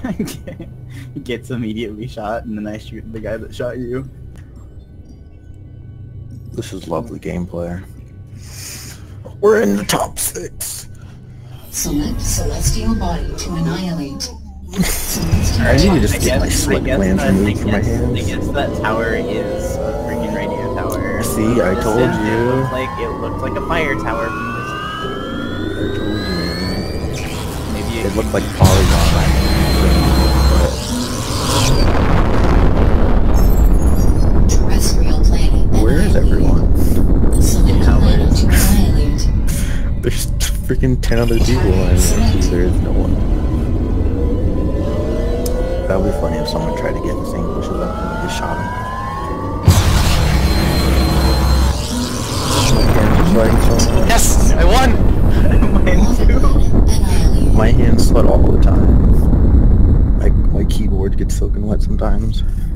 Gets immediately shot, and then I shoot the guy that shot you. This is lovely gameplay. We're in the top 6. Select celestial body to annihilate. I need to just get my slick plans removed from my hands. I guess that tower is a freaking radio tower. See, I told you. It looked like a fire tower from this. I told you. Maybe It looked like Polygon. Terrestrial planet. Where is everyone? Select planet to annihilate. There's freaking 10 other people and there is no one. That would be funny if someone tried to get the same bushes up and just shot him. My hands are sweating so much. Yes! I won! Mine too. My hands sweat all the time. Like, my keyboard gets soaking wet sometimes.